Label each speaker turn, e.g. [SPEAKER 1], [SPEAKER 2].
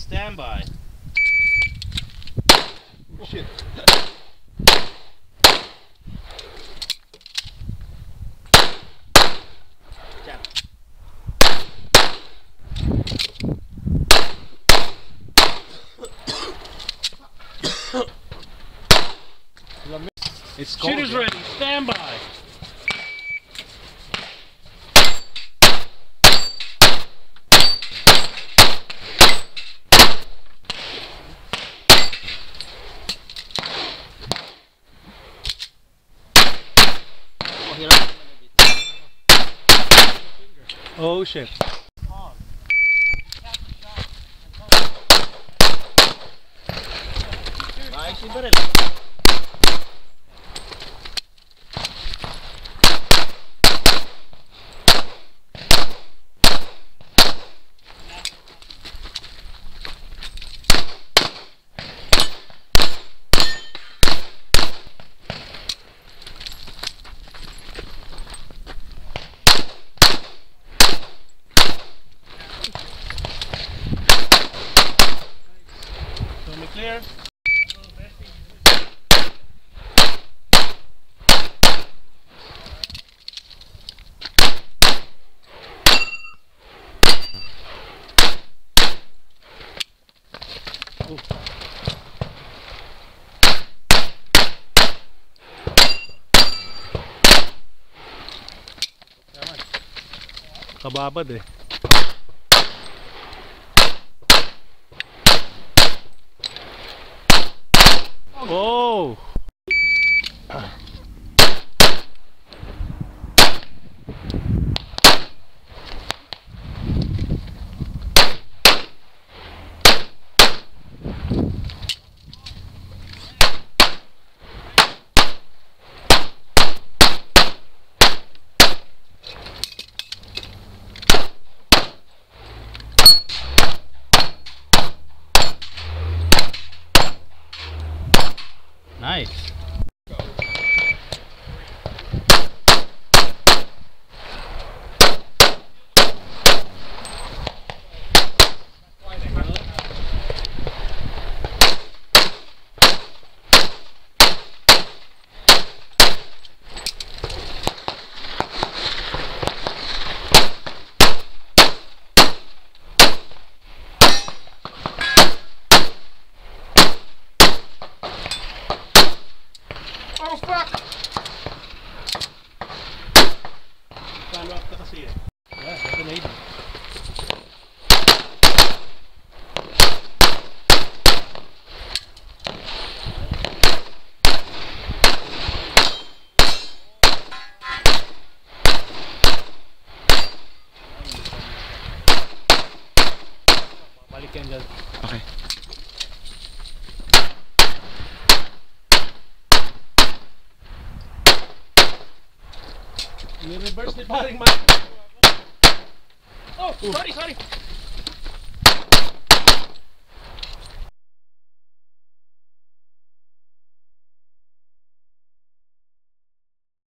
[SPEAKER 1] stand by.
[SPEAKER 2] Shit.
[SPEAKER 1] It's cold. Shooters ready, stand by. Oh shit.
[SPEAKER 2] Nice, baril.
[SPEAKER 1] Show me clear.
[SPEAKER 3] Kababad eh. Oh!
[SPEAKER 1] Nice.
[SPEAKER 2] Oh fuck!
[SPEAKER 1] Follow up ka kasi eh. Yeah, detonate.
[SPEAKER 3] Balik yan dyan.
[SPEAKER 2] Okay.
[SPEAKER 1] I-reverse ni paring Mike. Oh, sorry.